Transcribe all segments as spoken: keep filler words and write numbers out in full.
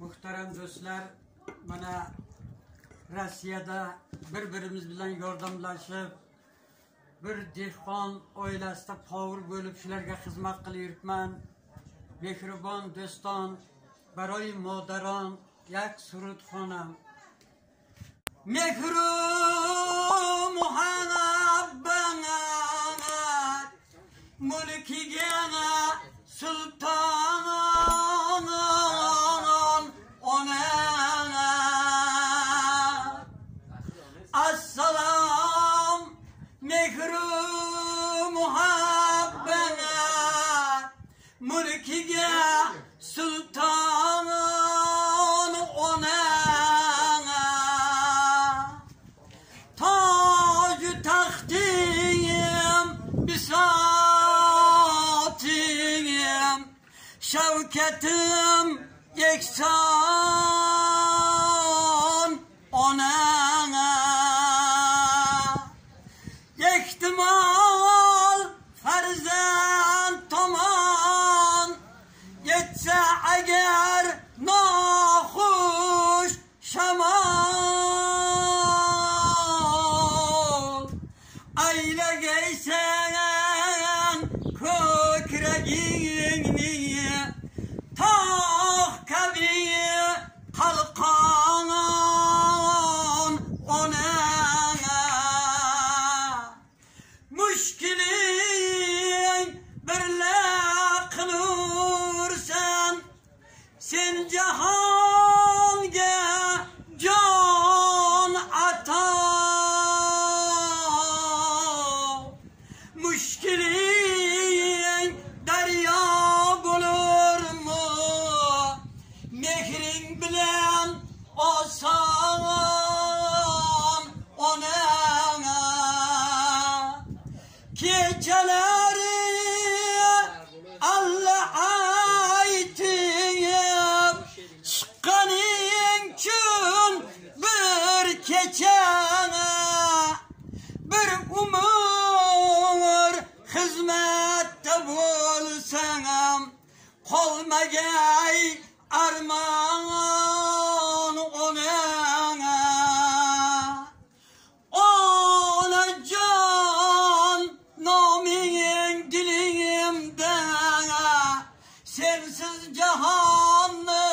Muhterem dostlar, bana Rossiyada bir-birimiz bilan yordamlashib, bir dehqon oilasida povur bo'lib shularga xizmat qilib yuribman. Mehribon do'ston, baroyi modaron, yak surud xonam. Mehru muhabbanat mulkigana sultan Assalam mehru muhabbanat mulkiga sultanın ona tacı tahtiyim bisatiyim şevketim yeksan ona ihtimal farzand toman yetse eğer nahuş şamal aile geysen kökreğini tak kaviye kalkan ona müşkilin birle kılırsan sen cahanga can ata müşkilin derya bulur mu mehrin bilen asan ona geceleri Allah aytiyim çıkkanın için bir keçene bir umur hizmette bulsam kolmagay arman ona sensiz cahanı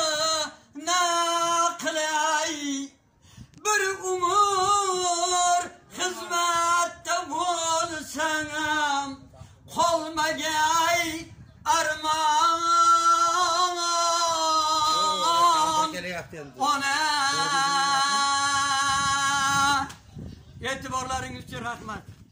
naklay bir umur hizmette bulsam kolmagay arman ona e'tiborlaringiz uchun rahmat.